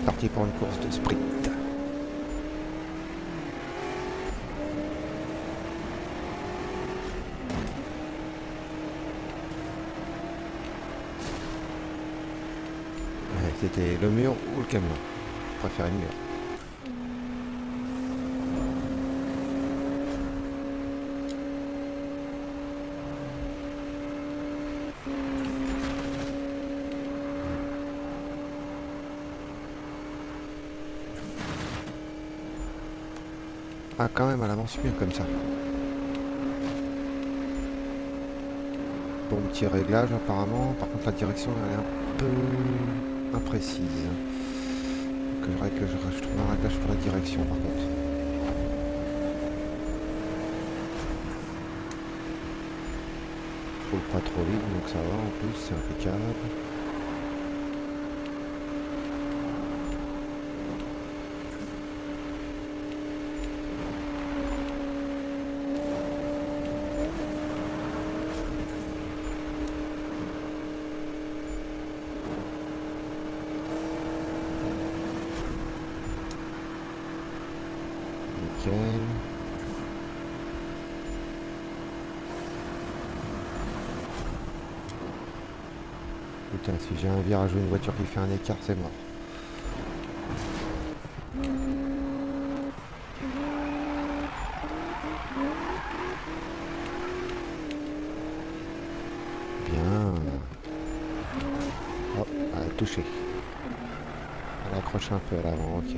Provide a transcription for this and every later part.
Parti pour une course de sprint. Ouais, c'était le mur ou le camion. Je préférais le mur. Ah, quand même, elle avance bien comme ça. Bon petit réglage apparemment. Par contre, la direction elle est un peu imprécise. Que je trouve un réglage pour la direction par contre. Je roule pas trop vite donc ça va en plus, c'est impeccable. Nickel. Putain, si j'ai un virage ou une voiture qui fait un écart, c'est mort. Bien. Oh, elle a touché. Elle accroche un peu à l'avant, ok.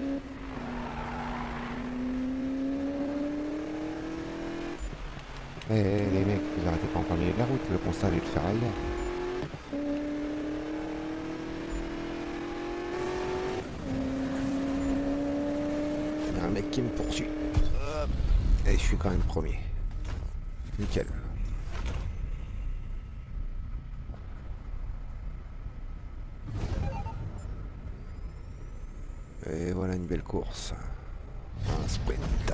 Les mecs, vous arrêtez pas en plein milieu de la route, le constat est de le faire ailleurs. Il y a un mec qui me poursuit. Hop. Et je suis quand même premier. Nickel. Et voilà une belle course. Un sprinter.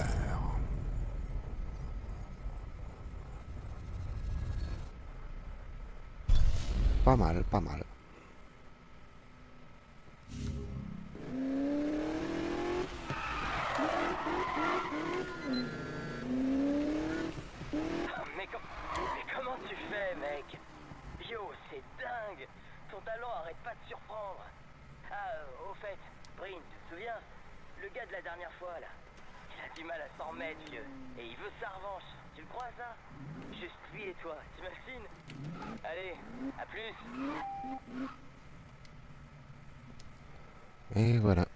Pas mal, pas mal. Mais comment tu fais, mec? Yo, c'est dingue! Ton talent arrête pas de surprendre. Ah, au fait, Brin, tu te souviens? Le gars de la dernière fois, là. Il a du mal à s'en remettre, vieux. Et il veut sa revanche. Tu le crois, ça? Juste lui et toi, t'imagines? Allez, à plus! Et voilà.